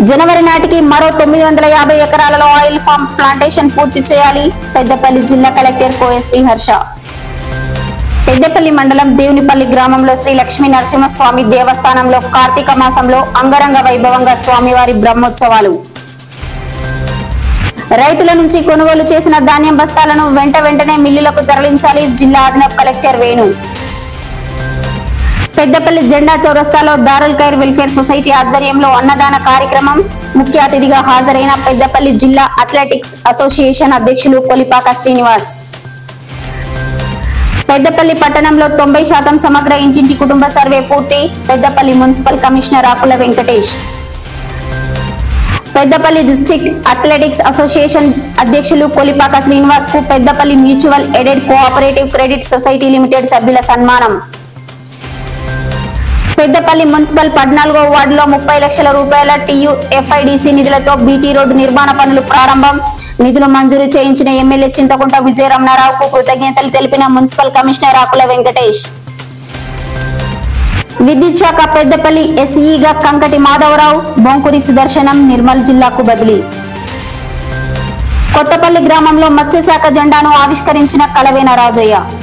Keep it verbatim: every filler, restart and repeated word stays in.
జనవరి నాటికి మరో తొమ్మిది వందల యాభై ఎకరాలలో ఆయిల్ ఫామ్ ప్లాంటేషన్ పూర్తి చేయాలి. పెద్దపల్లి జిల్లా కలెక్టర్ కోయ శ్రీహర్ష. పెద్దపల్లి మండలం దేవునిపల్లి గ్రామంలో శ్రీ లక్ష్మీ నరసింహస్వామి దేవస్థానంలో కార్తీక మాసంలో అంగరంగ వైభవంగా స్వామివారి బ్రహ్మోత్సవాలు. రైతుల నుంచి కొనుగోలు చేసిన ధాన్యం బస్తాలను వెంట వెంటనే మిల్లులకు తరలించాలి. జిల్లా అదనపు కలెక్టర్ వేణు. పెద్దపల్లి జెండా చౌరస్తాలో దారుల్ ఖైర్ వెల్ఫేర్ సొసైటీ ఆధ్వర్యంలో అన్నదాన కార్యక్రమం. ముఖ్య అతిథిగా హాజరైన పెద్దపల్లి జిల్లా అథ్లెటిక్స్ అసోసియేషన్ అధ్యక్షులు కొలిపాక శ్రీనివాస్. పెద్దపల్లి పట్టణంలో తొంభై శాతం సమగ్ర ఇంటింటి కుటుంబ సర్వే పూర్తి. Peddapalli municipal commissioner Akula Venkatesh. Peddapalli district athletics association అధ్యక్షులు కొలిపాక శ్రీనివాస్ కు Peddapalli mutual aided cooperative credit society limited సభ్యుల సన్మానం. పెద్దపల్లి మున్సిపల్ పద్నాలుగో వార్డులో ముప్పై లక్షల రూపాయల టీయూఎఫ్ఐడిసి నిధులతో బీటీ రోడ్డు నిర్మాణ పనులు ప్రారంభం. నిధులు మంజూరు చేయించిన ఎమ్మెల్యే చింతకుంట విజయరమణారావుకు కృతజ్ఞతలు తెలిపిన మున్సిపల్ కమిషనర్ ఆకుల వెంకటేష్. విద్యుత్ శాఖ పెద్దపల్లి ఎస్ఈగా కంకటి మాధవరావు, బొంకురి సుదర్శనం నిర్మల్ జిల్లాకు బదిలీ. కొత్తపల్లి గ్రామంలో మత్స్యశాఖ జెండాను ఆవిష్కరించిన కలవేన రాజయ్య.